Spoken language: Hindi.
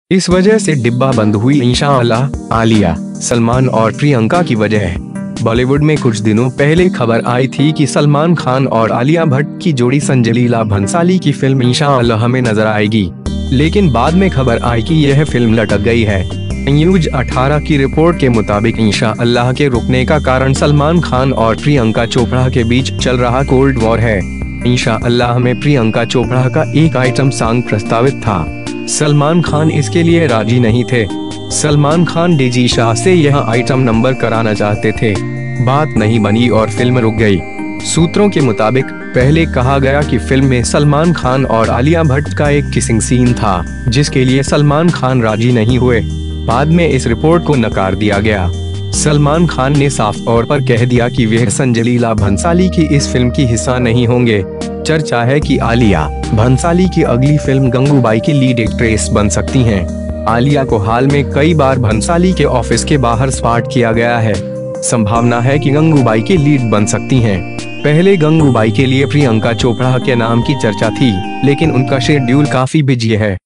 इस वजह से डिब्बा बंद हुई इंशाअल्लाह। आलिया, सलमान और प्रियंका की वजह। बॉलीवुड में कुछ दिनों पहले खबर आई थी कि सलमान खान और आलिया भट्ट की जोड़ी संजय लीला भंसाली की फिल्म इंशाअल्लाह में नजर आएगी, लेकिन बाद में खबर आई कि यह फिल्म लटक गई है। न्यूज 18 की रिपोर्ट के मुताबिक इंशाअल्लाह के रुकने का कारण सलमान खान और प्रियंका चोपड़ा के बीच चल रहा कोल्ड वॉर है। इंशाअल्लाह में प्रियंका चोपड़ा का एक आइटम सॉन्ग प्रस्तावित था। सलमान खान इसके लिए राजी नहीं थे। सलमान खान डीजी शाह से यह आइटम नंबर कराना चाहते थे। बात नहीं बनी और फिल्म रुक गई। सूत्रों के मुताबिक पहले कहा गया कि फिल्म में सलमान खान और आलिया भट्ट का एक किसिंग सीन था, जिसके लिए सलमान खान राजी नहीं हुए। बाद में इस रिपोर्ट को नकार दिया गया। सलमान खान ने साफ तौर पर कह दिया कि वह संजय लीला भंसाली की इस फिल्म की हिस्सा नहीं होंगे। चर्चा है कि आलिया भंसाली की अगली फिल्म गंगूबाई की लीड एक्ट्रेस बन सकती हैं। आलिया को हाल में कई बार भंसाली के ऑफिस के बाहर स्पॉट किया गया है। संभावना है कि गंगूबाई की लीड बन सकती हैं। पहले गंगूबाई के लिए प्रियंका चोपड़ा के नाम की चर्चा थी, लेकिन उनका शेड्यूल काफी बिजी है।